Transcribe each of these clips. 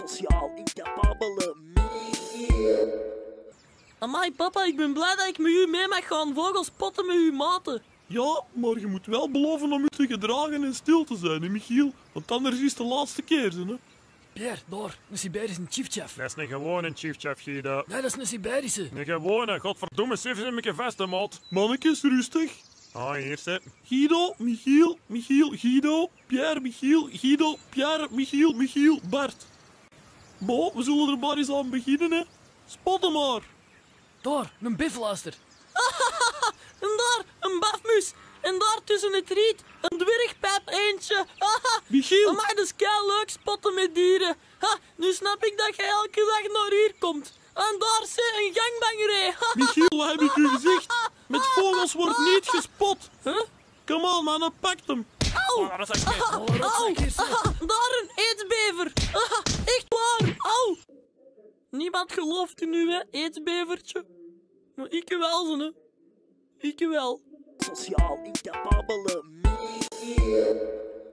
Sociaal incapabele Michiel. Amai papa, ik ben blij dat ik met u mee mag gaan vogels spotten met uw maten. Ja, maar je moet wel beloven om je te gedragen en stil te zijn, hè, Michiel? Want anders is het de laatste keer, hè? Pierre, daar, een Siberische chiefchef. Dat is een gewone chiefchef, Guido. Nee, dat is een Siberische. Een gewone, godverdomme, sif ze een vast, hè, maat. Mannetjes, rustig. Ah, hier zit. Guido, Michiel, Michiel, Guido, Pierre, Michiel, Guido, Pierre, Michiel, Michiel, Bart. Bo, we zullen er maar eens aan beginnen, hè. Spotten maar. Daar, een bifluister. En daar een bafmus. En daar tussen het riet een dwergpijp eentje. Michiel. Amai, dat is leuk spotten met dieren. Ha, nu snap ik dat jij elke dag naar hier komt. En daar zit een gangbangerij. Michiel, wat heb ik u gezegd? Met vogels wordt niet gespot. Huh? Kom aan, man, pak hem. Auw! Ah, dat is echt Oh, dat Auw! zeg hier, zeg. Daar een eetsbever. Echt waar. Auw! Niemand gelooft in u, hè, eetsbevertje. Maar ik wel, ze, hè. Ik wel. Sociaal incapabele Michiel.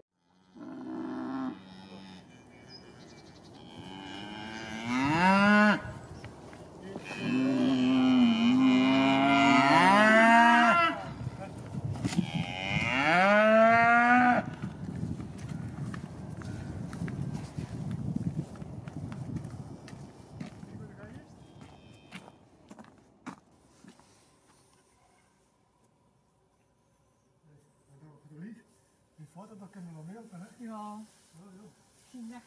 Die foto, dat kunnen we nog mee op, hè? Ja. Geen dag.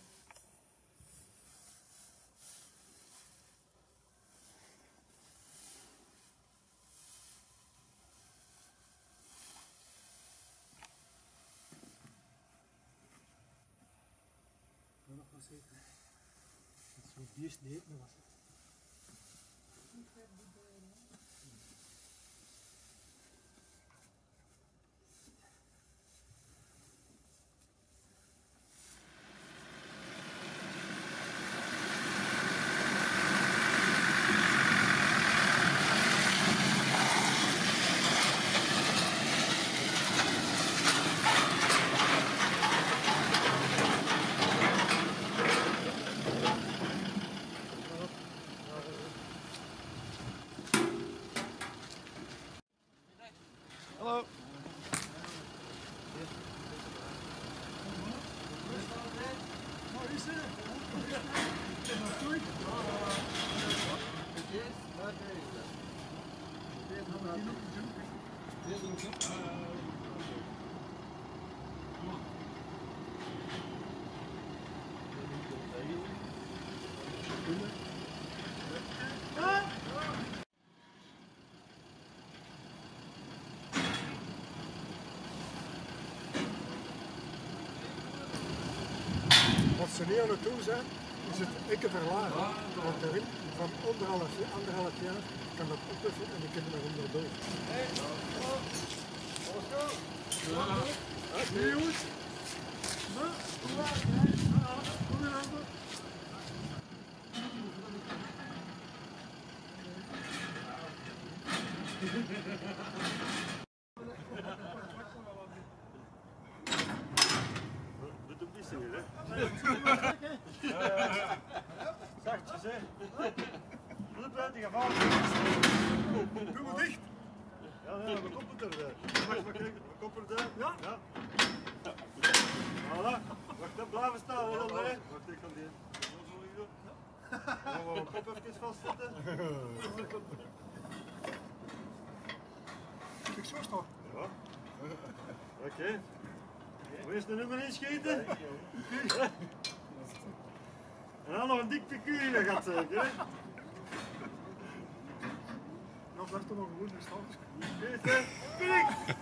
Ja, nog wel zeker. Dat is zo'n beest niet, maar was het. Hallo. Wat ze niet aan het doen zijn, is het ikke verlagen. Want de wind van anderhalf jaar kan dat opheffen en die kunnen naar onderdoor. Hey, jongens. Doe het niet zo, hè. Zachtjes, hè. Doe het buiten gevaar. Doe het dicht. Ja, we koppen er. Wacht, maar kijk, we koppen er. Ja. Ja. Voilà. Wacht, dan blijven staan, hè, dan, hè. Wacht, ik kan die. Gaan we kop even vastzetten? Ik zo staan. Ja. Oké. Wil je de nummer inschieten? En dan nog een dik figuur dat gaat zeker, hè? Nou, blijf toch maar gewoon staan. Goed, hè? Klik!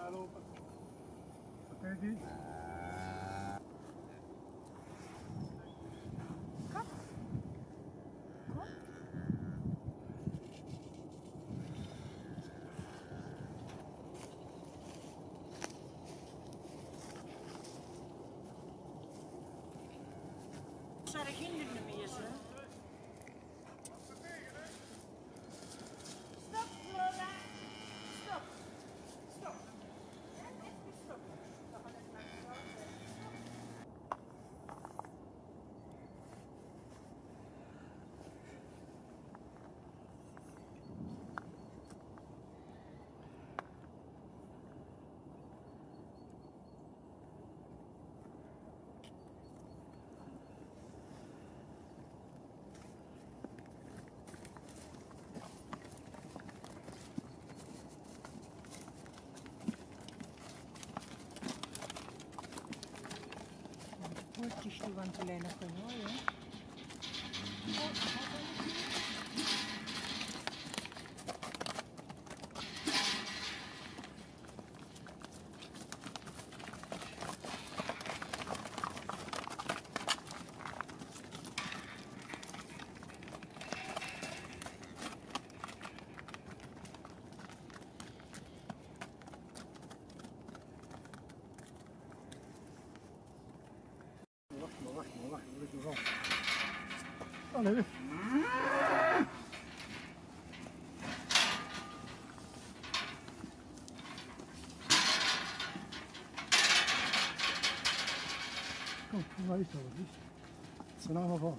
lopen. Kijk eens. Zijn er kinderen meer, hè? Stop, Lola. Stop. Stop. Ja, even stop. We gaan even naar de Poortjes die want alleen nog kunnen horen. Wacht, wat is er van? Allee. Kom, waar is dat? Het zijn allemaal van.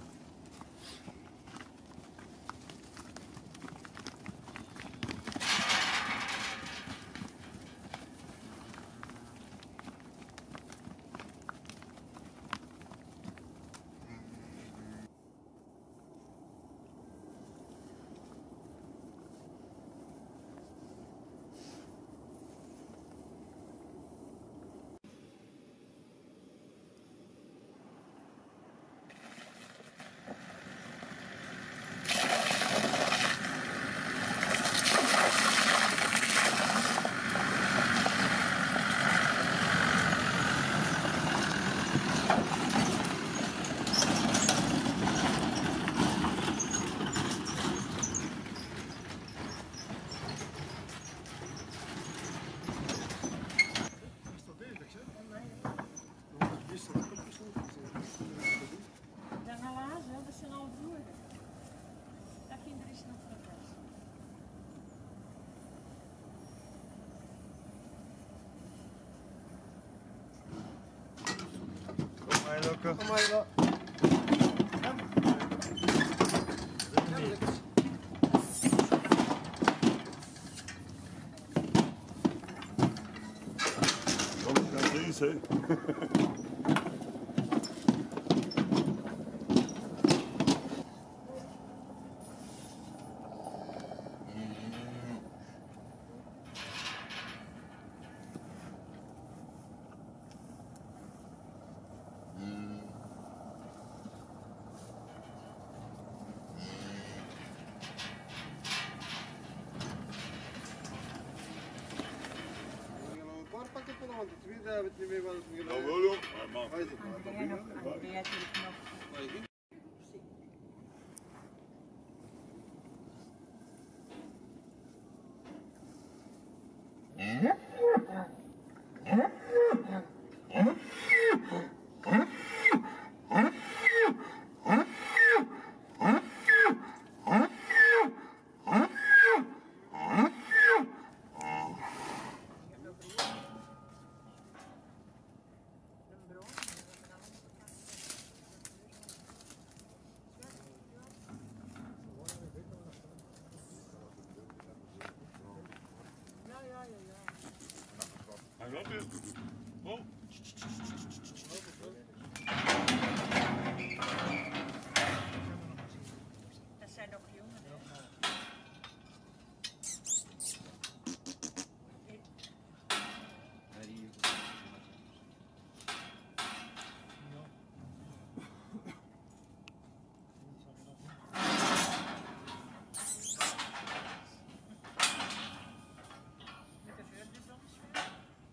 Dan helaas, dat zijn al vroeger. Dat kinderen is nog verpest. Kom maar, Loco. Kom maar, Ila. Kom, ik ga deze, hè. Een paar pakketten, want de tweede hebben we het niet meer wat het Nou, gedaan. wel, joh. Maar, Waar is het? En die nog, en die had ik nog. Waar is het? Hij loopt weer. Oh. Dat zijn nog jongen. Met de vuur dus soms.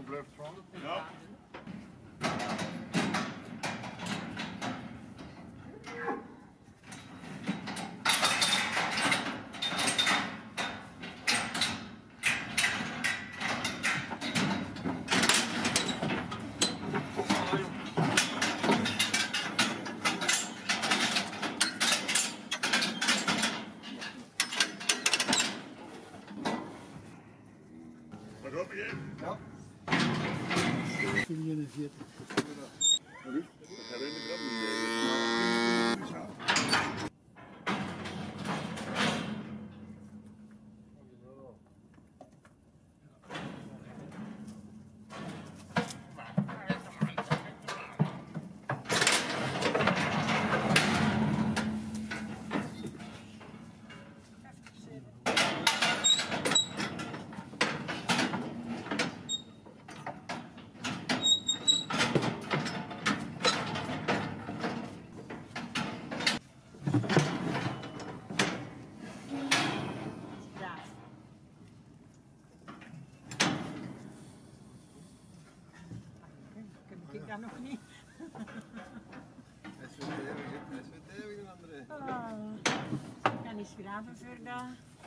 blijft vallen. Ja. Wat hoop je? Ja. Ik dat nog niet. Ik kan niet schrijven voor dat.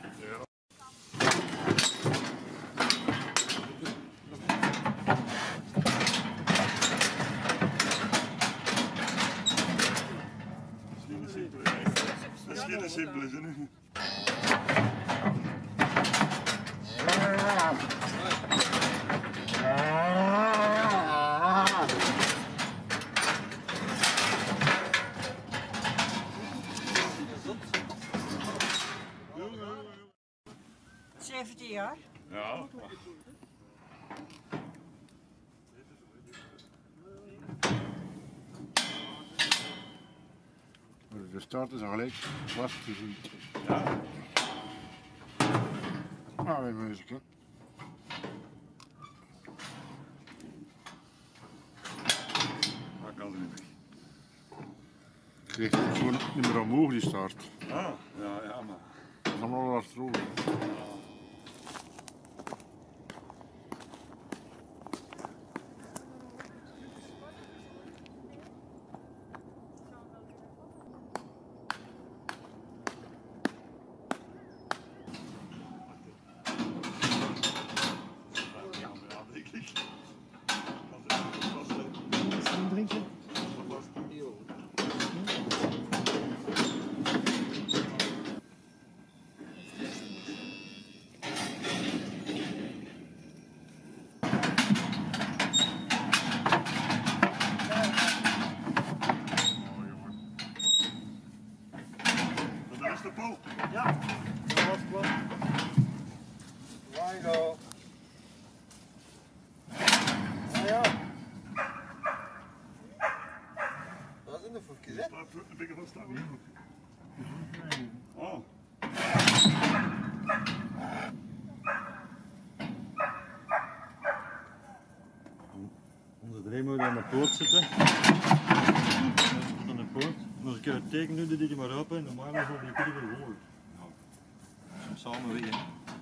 Misschien een simpele zin. Ja. 17 jaar. Ja. De start is al gelijk vast te zien. Ja. Ah, weer muziek, hè. Dat kan niet meer. Ik kreeg het gewoon niet meer omhoog, die start. Ah, ja, maar. Dat is allemaal wel achterover. Ja, denk ik. Misschien drinken? Dat is de Paul. Ja, dat was klaar. Wango. Ah ja. Dat is in de voetjes, hè? Een beetje van staan hier. Oh. Onder de rem moet je aan de poort zitten. Aan de poort. En als ik het teken doe, doe je maar open en normaal zal die kunnen vervolgen. Ja. Samen weg, hè.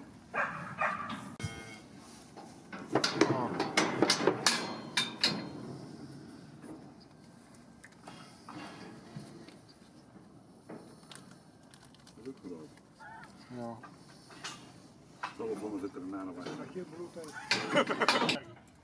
Dat is ook goed. Ja. Dat zal van de veterinair zijn. Geen bloed uit.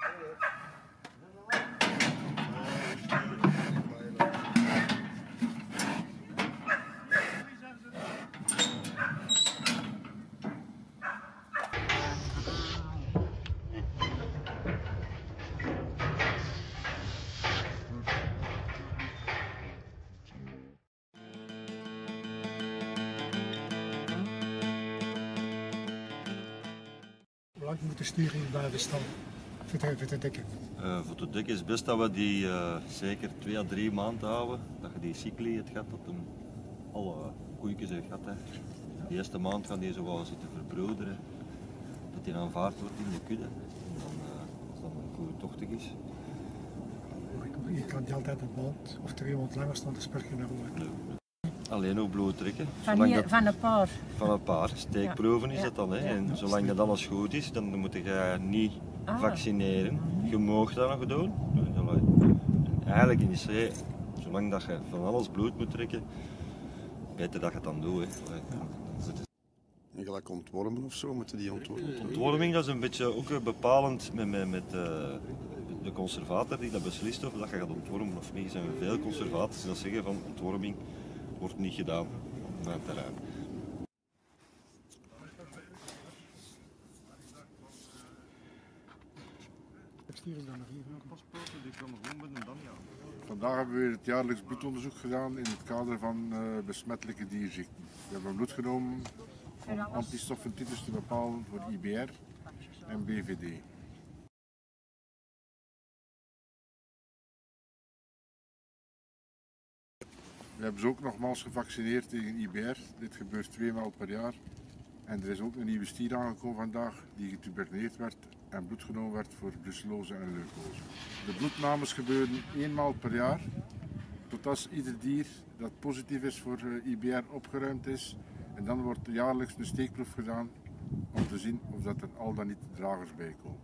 Hoe lang moet de sturing blijven staan? Voor te dekken. Voor de dik is het best dat we die zeker 2 à 3 maanden houden. Dat je die cycli het gaat, dat hem alle koeikjes heeft gehad. Hè. De eerste maand gaan die zo wel zitten verbroederen. Dat die aanvaard wordt in de kudde. En dan, als dat een koe tochtig is. Je kan niet altijd een maand of 3 maanden langer staan, dat speelt geen rol. Nee. Alleen ook bloed trekken. Van, Zolang hier, dat- van een paar. van een paar steekproeven is Ja. dat dan. Hè. Ja. En zolang dat alles goed is, dan moet je niet vaccineren. Je mag dat nog doen. En eigenlijk in de zee, zolang dat je van alles bloed moet trekken, beter dat je het dan doet. Hè. En gelijk ontwormen of zo, moeten die ontwormen? Ontworming dat is een beetje ook bepalend met de conservator die dat beslist of dat je gaat ontwormen of niet. Er zijn veel conservators die dat zeggen van ontworming wordt niet gedaan op mijn terrein. Vandaag hebben we weer het jaarlijks bloedonderzoek gedaan in het kader van besmettelijke dierziekten. We hebben bloed genomen om antistoffentiters te bepalen voor IBR en BVD. We hebben ze ook nogmaals gevaccineerd tegen IBR. Dit gebeurt 2 maal per jaar. En er is ook een nieuwe stier aangekomen vandaag die getuberculeerd werd en bloed genomen werd voor brucellose en leukose. De bloednames gebeuren 1 maal per jaar, tot als ieder dier dat positief is voor IBR opgeruimd is. En dan wordt jaarlijks een steekproef gedaan om te zien of dat er al dan niet dragers bij komen.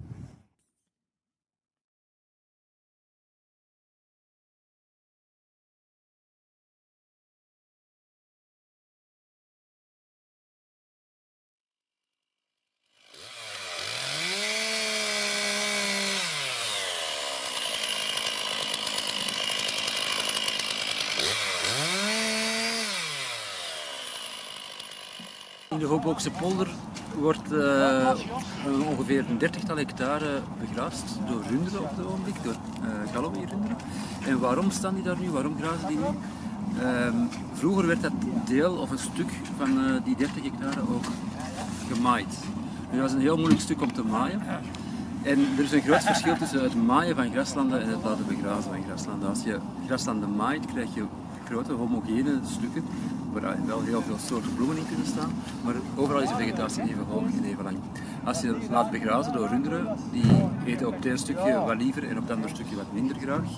In de Hoboken polder wordt ongeveer een 30-tal hectare begraasd door runderen op het ogenblik, door Galloway-runderen. En waarom staan die daar nu? Waarom grazen die nu? Vroeger werd dat deel of een stuk van die 30 hectare ook gemaaid. Nu, dat is een heel moeilijk stuk om te maaien. En er is een groot verschil tussen het maaien van graslanden en het laten begrazen van graslanden. Als je graslanden maait, krijg je grote homogene stukken waar wel heel veel soorten bloemen in kunnen staan, maar overal is de vegetatie even hoog en even lang. Als je het laat begrazen door runderen, die eten op het ene stukje wat liever en op het andere stukje wat minder graag.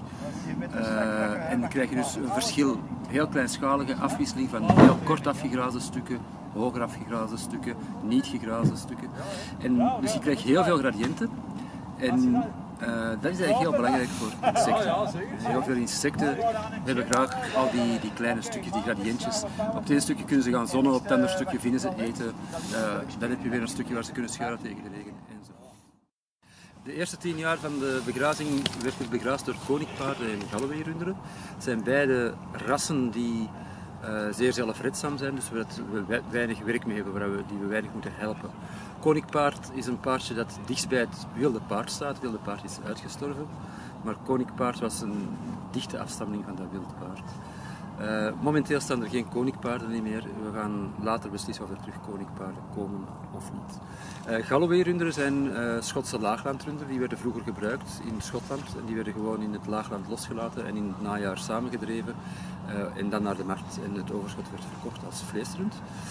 En dan krijg je dus een verschil, heel kleinschalige afwisseling van heel kort afgegrazen stukken, hoger afgegrazen stukken, niet gegrazen stukken. En dus je krijgt heel veel gradiënten. En dat is eigenlijk heel belangrijk voor insecten. Heel veel insecten hebben graag al die kleine stukjes, die gradiëntjes. Op het ene stukje kunnen ze gaan zonnen, op het andere stukje vinden ze eten. Dan heb je weer een stukje waar ze kunnen schuilen tegen de regen enzovoort. De eerste 10 jaar van de begrazing werd er begraasd door koninkpaarden en Galloway-runderen. Het zijn beide rassen die zeer zelfredzaam zijn, dus we weinig werk mee hebben, die we weinig moeten helpen. Koninkpaard is een paardje dat dichtst bij het wilde paard staat. Het wilde paard is uitgestorven, maar koninkpaard was een dichte afstamming van dat wilde paard. Momenteel staan er geen koninkpaarden meer. We gaan later beslissen of er terug koninkpaarden komen of niet. Galloway-runderen zijn Schotse laaglandrunderen. Die werden vroeger gebruikt in Schotland. En die werden gewoon in het laagland losgelaten en in het najaar samengedreven. En dan naar de markt. En het overschot werd verkocht als vleesrund.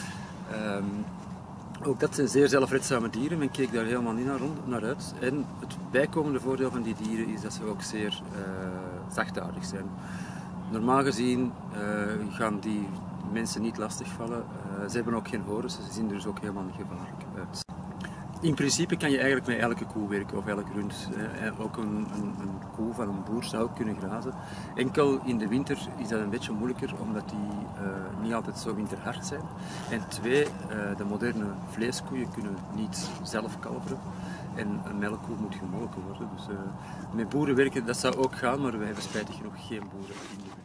Ook dat zijn zeer zelfredzame dieren. Men keek daar helemaal niet naar uit. En het bijkomende voordeel van die dieren is dat ze ook zeer zachtaardig zijn. Normaal gezien gaan die mensen niet lastigvallen. Ze hebben ook geen horens, ze zien er dus ook helemaal niet gevaarlijk uit. In principe kan je eigenlijk met elke koe werken of elk rund. Ook een koe van een boer zou kunnen grazen. Enkel in de winter is dat een beetje moeilijker omdat die niet altijd zo winterhard zijn. En 2, de moderne vleeskoeien kunnen niet zelf kalveren. En een melkkoe moet gemolken worden. Dus met boeren werken, dat zou ook gaan, maar we hebben spijtig genoeg geen boeren in de buurt.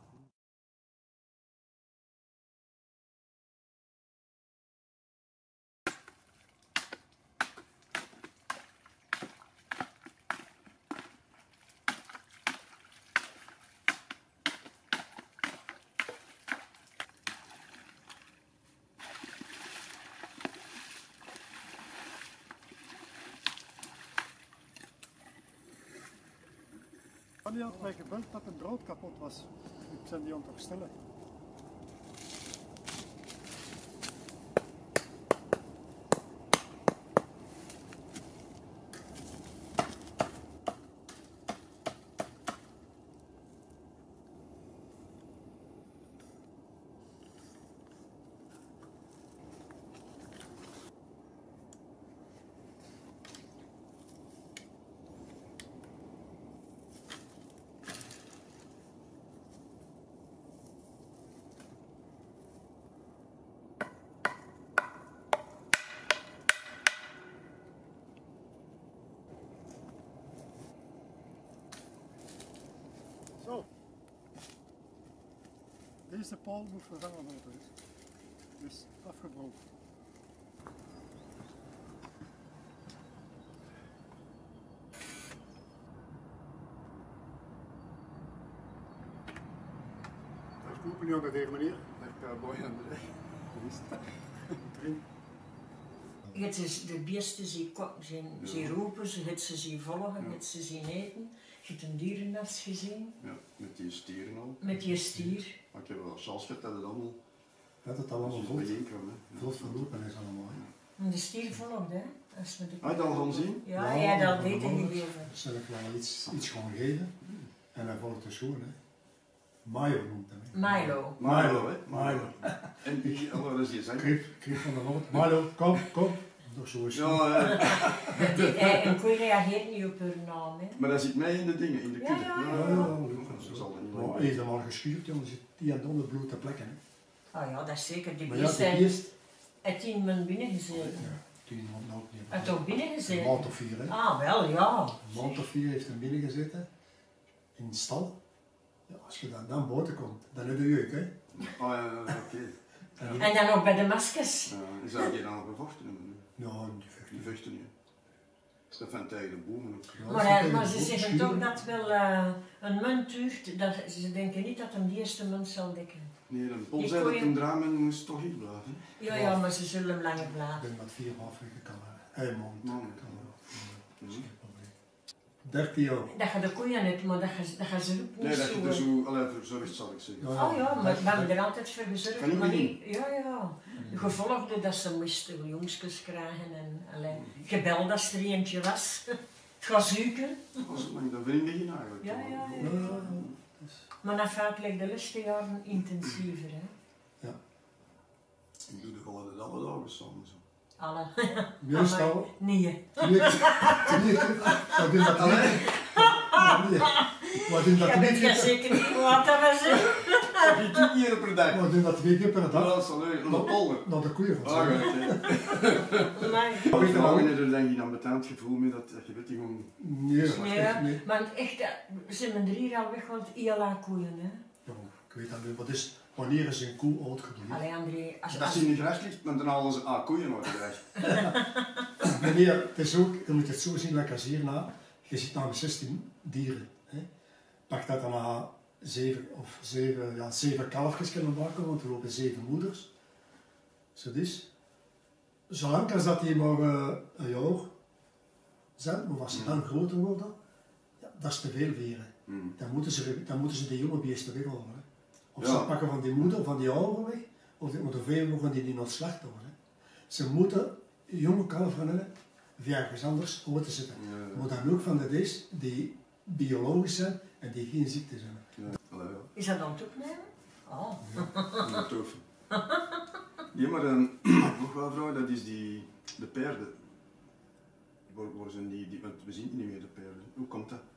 Die had mij gebeld dat een brood kapot was. Ik zei die aan het herstellen. Deze paal moet vervangen worden. Dus afgebroken. Dat kopen nu op deze manier. Met boy en Het is de beesten zien roepen, je hebt ze zien volgen, je hebt ze zien eten. Je hebt een dierennest gezien. Ja, met die stieren al. Met die stier. Maar ik heb wel chance gehad dat het allemaal... Dat het allemaal vlot verlopen is allemaal. En de stier volgt, hè. Als we de... Had je dat al gaan zien? Ja, hij had al weten gegeven. Zal ik wel iets gewoon geven. En hij volgt de schoen, hè. Milo noemt hem. Milo. Milo, hè? Milo. En wie, wat is die zijn? Kriep van de Noord. Milo, kom. Nog zo eens. Ja, En koe reageert niet op haar naam, hè. Maar dat zit mij in de dingen, in de kudde. Dat zal niet. Maar hij heeft hem al geschuurd, jongen. Zit die aan de onderbloed te plekken, hè. Ah ja, dat is zeker. Die Maar ja, beest die beest... heeft 10 man binnen gezeten. Ja, 10 man ook niet. Hij heeft ook binnen gezeten? Een maand of 4, hè. Ah, wel, ja. Een maand of 4 heeft hem binnen gezeten. In de stal. Ja, als je dan buiten komt, dan heb je jeuk, hè. Oh ja, oké. En dan ook bij de maskers. Is dat geen aan gevochten? Nou, die vechten niet. Dat vindt tegen de bomen ook. Maar ze zeggen toch dat wel een munt duurt, dat, ze denken niet dat hem de eerste munt zal dekken. Nee, een pol zei dat een dramen moest toch hier blijven. Ja, maar ze zullen hem langer blijven. Ik denk dat 4 afweken kan. Hij maand. 13 jaar. Dat je de koeien hebt, maar dat je ze ook niet nee, dat zo... je er zo verzorgd, zal ik zeggen. Oh ja, maar we hebben er altijd voor gezorgd. Kan je Maar niet niet, ja. De gevolgde dat ze moesten jongskes krijgen en alleen gebeld als er eentje was. Het gaat zoeken. Als lang dat vrienden eigenlijk. Ja. Maar dat vaak ligt de laatste jaren intensiever, hè. Ja. Ik doe de gewoon de alle dagen samen zo. Alle. Meestal. Nee. Wat doen dat niet? Wat doen dat niet? Ik weet zeker niet wat dat was. Heb je 10 keer per dag? Wat doen dat 2 keer per dag? Dat is leuk. Naar de polder. Naar de koeien van Ah, goed. Vrouwen hebben er denk ik een betaald gevoel mee dat je weet die gewoon... Nee. Maar echt, ze hebben er hier al weggehaald, ILA koeien, hè. Ja, ik weet dat niet. Wat is, wanneer is een koe uitgedoen? Allee, André, als ze in de gras ligt, dan halen ze koeien uit de gras. Nee, het is ook, je moet het zo zien, like als hierna, je ziet namelijk 16 dieren. Hè. Pak dat dan na 7 kalfjes kunnen maken, want er lopen 7 moeders. Zo dus. Zolang als dat die maar een jaar zijn, maar als ze dan groter worden, ja, dat is te veel veren. Dan moeten ze de jonge beesten weghalen. Hè. Of ze pakken van die moeder, van die oude weg, of die moeten veel mogen die niet ontslacht worden. Ze moeten jonge kalveren hebben, via ergens anders over te zetten. Maar dan ook van de deze die biologisch zijn en die geen ziekte zijn. Is dat dan het opnemen? Oh. Ja, tof. Ja, maar nog wel vrouw, dat is de paarden. Waar zijn die, want we zien niet meer de paarden. Hoe komt dat?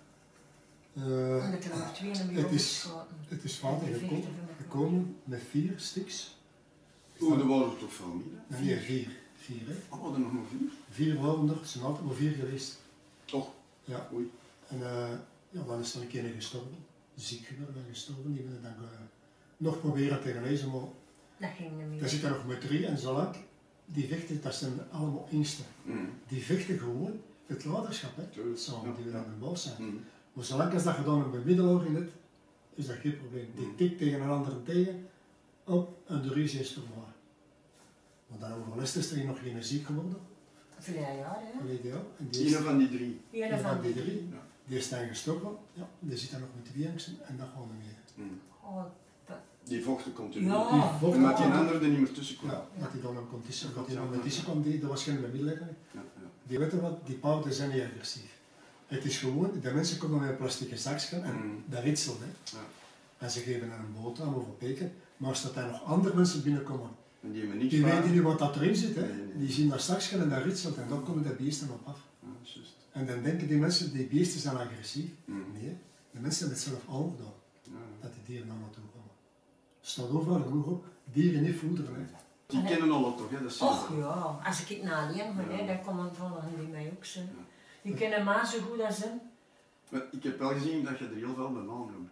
Het is vader gekomen met 4 stuks. Oh, er waren toch veel meer? Nee, 4. 4, hè? Oh, er nog maar 4? 4 waren er, zijn altijd maar 4 geweest. Toch? Ja. Oei. En dan is er een keer gestorven. Ziek geworden en gestorven. Die willen dan nog proberen te genezen, maar dat ging niet meer. Daar zitten er nog met 3 en zolang die vechten, dat zijn allemaal angsten. Die vechten gewoon het leiderschap, hè. Samen, die willen aan de baas zijn. Maar zolang als dat je dan een bemiddelaar in hebt, is dat geen probleem. Die tikt tegen een ander tegen op en de ruzie is verloren. Maar dan overlast is er nog geen ziek geworden. Verleden jaar, hè? Verleden jaar. Een van die 3. Een van die 3. Ja. Die is dan gestorven, ja, die zit dan nog met 2 angsten en dat gaan we mee. Oh, die vochten continu. Ja. En dat die een andere er niet meer tussen kwam. Ja, dat hij dan nog kon tussen, dat hij dan met tussen kwam, dat was geen bemiddelaar. Die weten wat, die paarden zijn niet agressief. Het is gewoon, de mensen komen met een plastic zakje en dat ritselt. Hè. En ze geven een boterham of een peken, maar als er dan nog andere mensen binnenkomen, en die weten niet wat dat erin zit, hè. Die zien dat zakje en dat ritselt en dan komen de beesten op af. En dan denken die mensen, die beesten zijn agressief. Nee, de mensen hebben het zelf al gedaan, dat die dieren naar naartoe komen. Er staat overal genoeg op, dieren niet voederen. Hè. Die kennen al toch, hè? Dat is och ja, als ik naar alleen ga, dan komen volgen die mij ook zo. Die kennen mij zo goed als hem. Maar ik heb wel gezien dat je er heel veel bij naam noemt.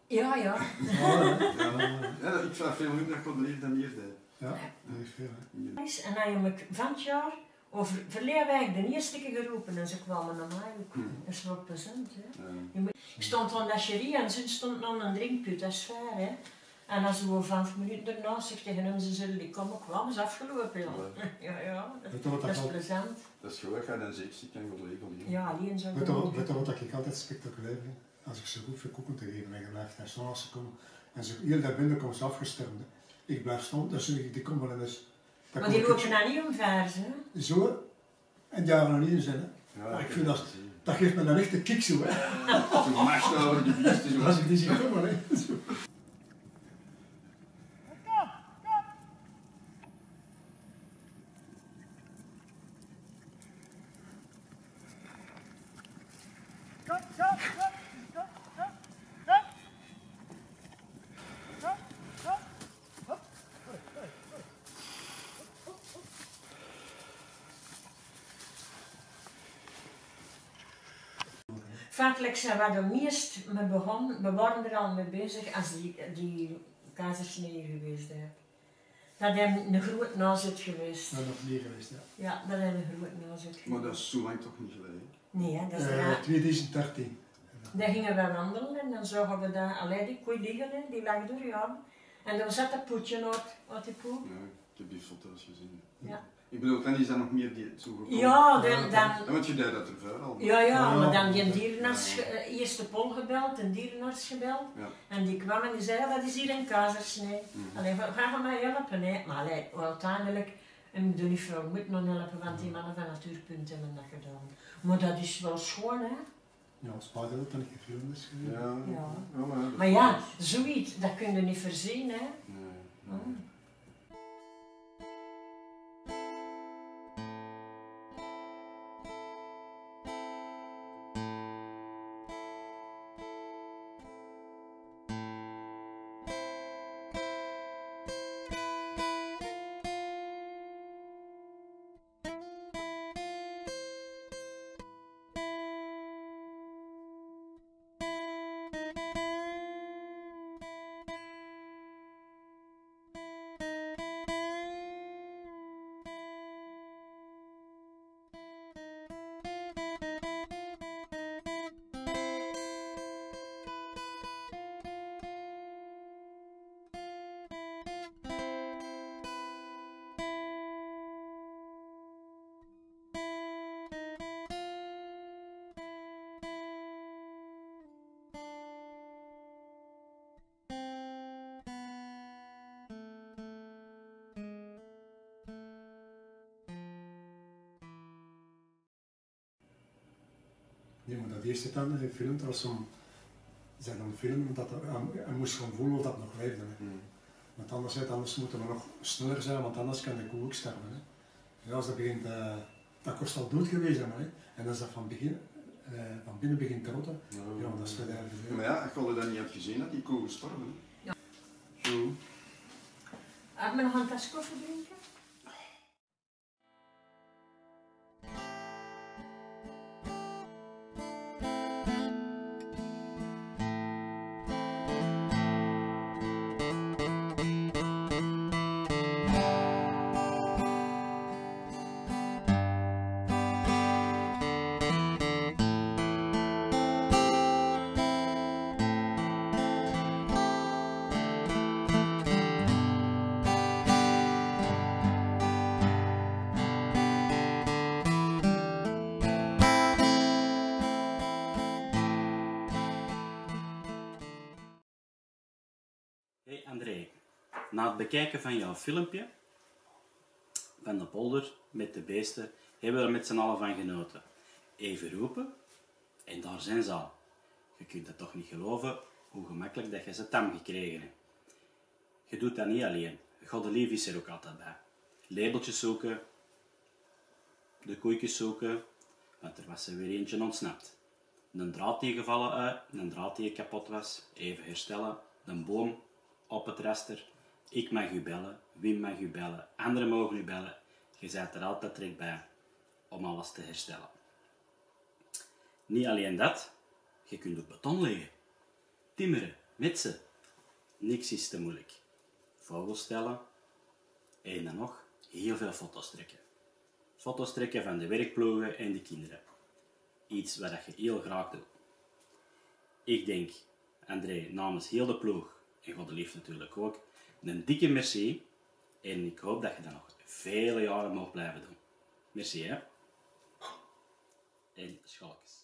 Ja, ja. Ja, ik vraag veel meer dat ik wat leer dan meer deed. Ja, dat is veel. Hè. En dan heb ik van het jaar, over verleden week de eerste keer geroepen en ze kwamen naar mij ook. Dat is wel plezant, hè. Ik stond aan de cherie en ze stond aan een drinkput, dat is fair, hè. En als we 5 minuten daarna zeg tegen hem, ze zullen die komen, kwam, is afgelopen, ja. Ja, dat is plezant. Dat is gewoon, ga dan zeker ziek en geregeld. Ja, alleen zo. Weet je wat ik altijd spectaculair vind? Als ik ze goed veel koeken te geven en je blijft daar zo als ze komen en ze heel daar binnen komt ze afgestemd. Ik blijf staan, dan zeg ik, die komen wel eens. Maar die lopen nou niet omver, hè? Zo, en die gaan er niet in zijn, hè. Ja, ik vind dat geeft me een echte kick zo, hè. Zo macht over de biesten zo. Als ik die zie komen, hè. Zo. Vaak zijn we er meest mee begonnen, we waren er al mee bezig als die keizersnee geweest is. Dat is een groot nazet geweest. Dat is nog meer geweest, ja. Ja, dat is een groot nazet geweest. Maar dat is zo lang toch niet geleden? Nee, hè, dat is 2013. Dan gingen we wandelen en dan zagen we daar, allee, die koei liggen, hè, die lag er, ja. En dan zat dat poetje uit die poel. Ja, ik heb die foto's gezien. Ja. Ik bedoel, dan is dat nog meer die zo gekomen. Ja, dan... Ja, want je deed dat ervoor al. Ja, maar dan die dierenarts, eerst de pol gebeld, een dierenarts gebeld. Ja. En die kwam en die zei, dat is hier een keizersnee. Allee, ga je mij helpen? Nee, maar allee, uiteindelijk, en ik doe niet veel, ik moet nog helpen, want die mannen van Natuurpunt hebben dat gedaan. Maar dat is wel schoon, hè? Ja, Spanje dat dan gefilmd is. Ja. maar, Maar ja, zoiets, dat kun je niet voorzien, hè? Nee. Nee, maar dat eerste dan gefilmd, dat was zo'n... Ze zijn dan filmen, omdat hij moest gewoon voelen of dat nog leefde. Hè. Want anders moeten we nog sneller zijn, want anders kan de koe ook sterven. Hè. En als dat begint, dat kost al dood geweest zijn, hè. En als dat van binnen begint te rotten, ja, dat is verder. Ja, maar ja, ik had dat niet had gezien, dat die koe gestorven. Ja. Zo. Heb je nog een tas koffie drinken? Hey André, na het bekijken van jouw filmpje van de polder met de beesten hebben we er met z'n allen van genoten. Even roepen en daar zijn ze al. Je kunt het toch niet geloven hoe gemakkelijk dat je ze tam gekregen hebt. Je doet dat niet alleen. Godelief is er ook altijd bij. Labeltjes zoeken, de koeikjes zoeken, want er was er weer eentje ontsnapt. Een draad die gevallen uit, een draad die kapot was, even herstellen, een boom op het raster. Ik mag u bellen, Wim mag u bellen, anderen mogen u bellen. Je bent er altijd direct bij om alles te herstellen. Niet alleen dat, je kunt ook beton leggen, timmeren, met ze. Niks is te moeilijk. Vogels tellen en dan nog heel veel foto's trekken. Foto's trekken van de werkploegen en de kinderen. Iets wat je heel graag doet. Ik denk, André, namens heel de ploeg, en God de lief natuurlijk ook, een dikke merci. En ik hoop dat je dat nog vele jaren mag blijven doen. Merci, hè. En schalkjes.